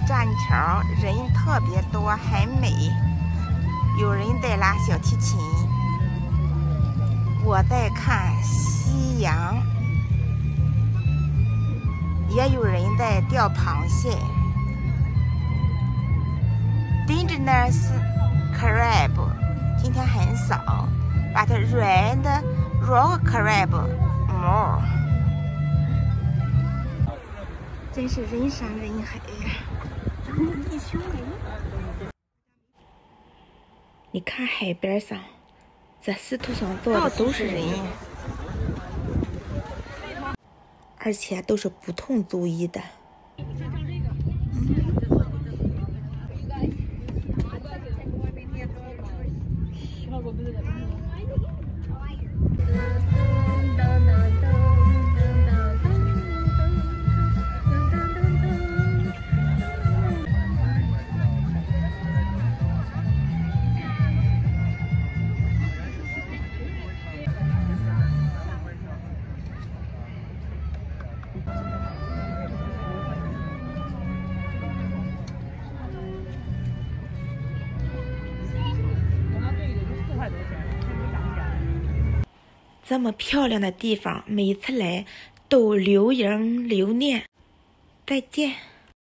栈桥，人特别多，很美。有人在拉小提琴，我在看夕阳，也有人在钓螃蟹。Indigenous crab 今天很少 ，but red rock crab more。真是人山人海呀！一群人。你看海边上，这石头上坐的都是人，而且都是不同族裔的。这么漂亮的地方，每次来都留影留念。再见。